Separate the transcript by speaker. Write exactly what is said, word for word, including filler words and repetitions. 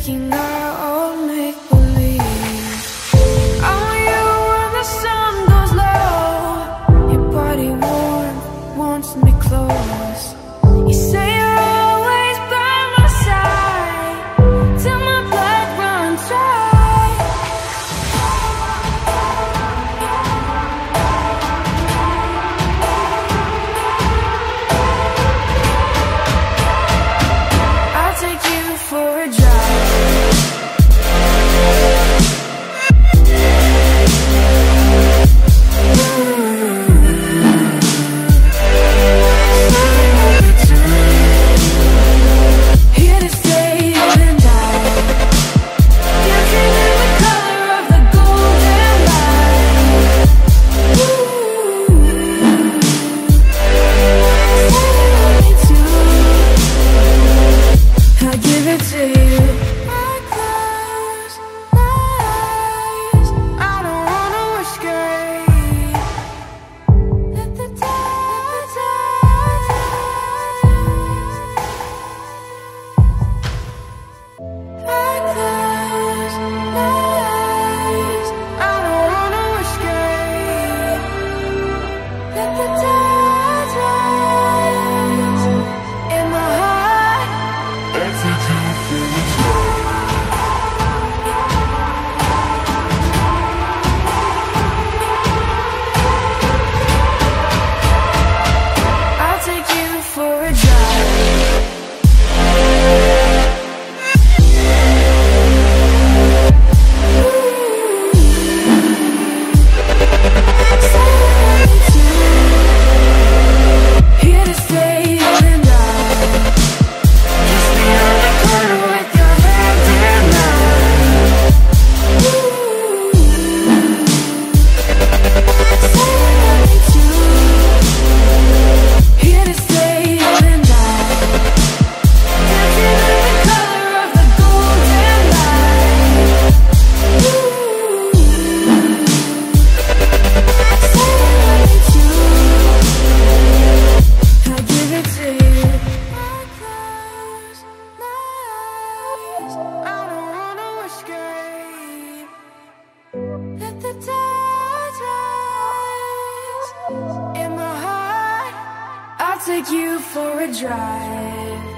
Speaker 1: making our own make-believe. I want you when the sun goes low. Your body warm, wants me close. You say you're always by my side till my blood runs dry. I'll take you for a drive. Here to stay and die, dancing in the color of the golden light. I give it to you. I close my eyes. I don't wanna escape. Let the tide, I close my eyes. I don't wanna escape. Let the tide rise in my heart. I'll take you for a drive. Here to stay and die. Kiss me on the corner with your hand in mine. Here to stay and die. Dancing in the color of the golden light. I give it to you. I close my eyes. I don't wanna escape. Let the tide rise in my heart. I'll take you for a drive.